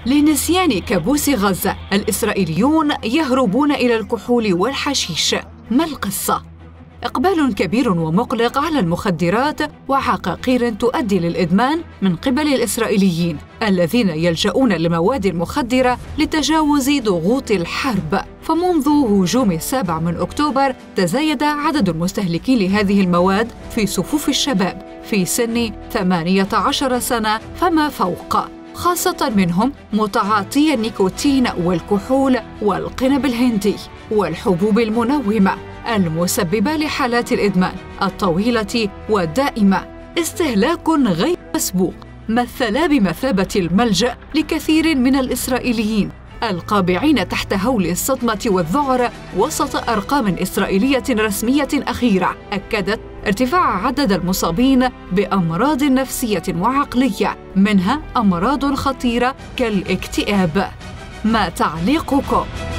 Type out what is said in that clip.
لنسيان كابوس غزة، الإسرائيليون يهربون إلى الكحول والحشيش. ما القصة؟ إقبال كبير ومقلق على المخدرات وعقاقير تؤدي للإدمان من قبل الإسرائيليين الذين يلجؤون للمواد المخدرة لتجاوز ضغوط الحرب. فمنذ هجوم 7 أكتوبر تزايد عدد المستهلكين لهذه المواد في صفوف الشباب في سن 18 سنة فما فوق، خاصة منهم متعاطي النيكوتين والكحول والقنب الهندي والحبوب المنومة المسببة لحالات الإدمان الطويلة والدائمة. استهلاك غير مسبوق مثل بمثابة الملجأ لكثير من الإسرائيليين القابعين تحت هول الصدمة والذعر وسط أرقام إسرائيلية رسمية أخيرة أكدت ارتفاع عدد المصابين بأمراض نفسية وعقلية، منها أمراض خطيرة كالاكتئاب. ما تعليقكم؟